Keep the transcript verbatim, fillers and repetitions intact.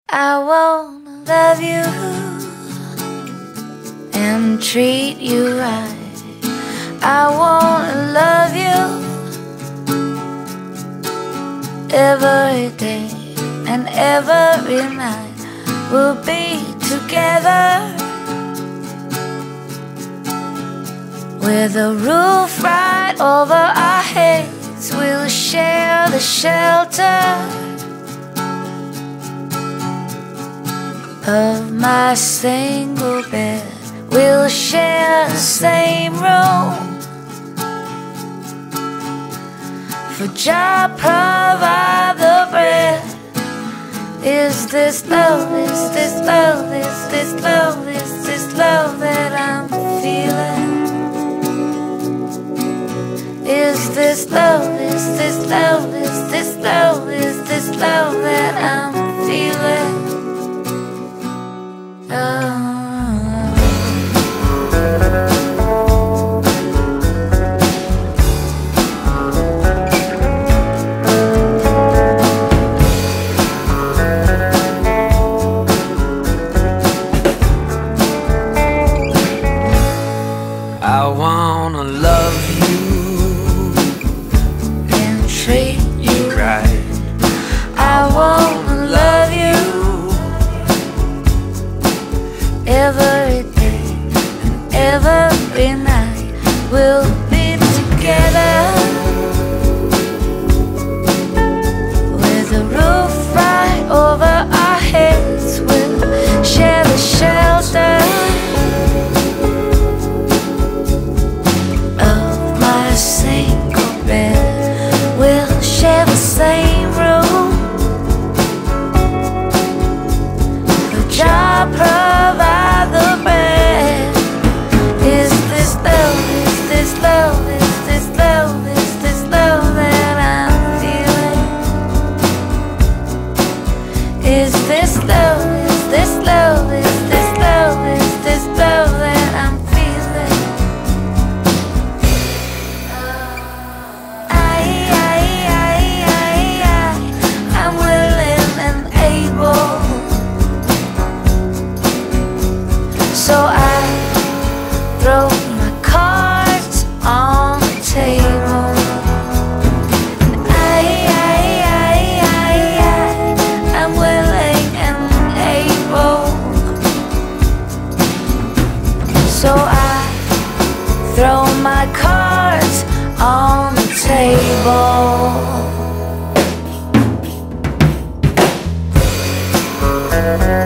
I wanna love you and treat you right. I wanna love you every day and every night. We'll be together with a roof right over our heads. We'll share the shelter of my single bed. We'll share the same room, for Jah provide the bread. Is this love, is this love, is this love, is this love that I'm feeling? Is this love, is this love, is this love, is this love that I'm feeling? Oh. I wanna love you and treat you right. I wanna love you every day and every night. We'll be together with a roof right over our heads. We'll share the shelter of my single bed. We'll share the same room, the Jah provide the bread. Is this love, is this love, is this love, is this love that I'm feeling? Is this love, is this love, is this love, is this love that I'm feeling? I, I, I, I, I, I'm willing and able, so I throw my cards on the table. And I, I, I, I, I, I'm willing and able, so I throw my cards on the table.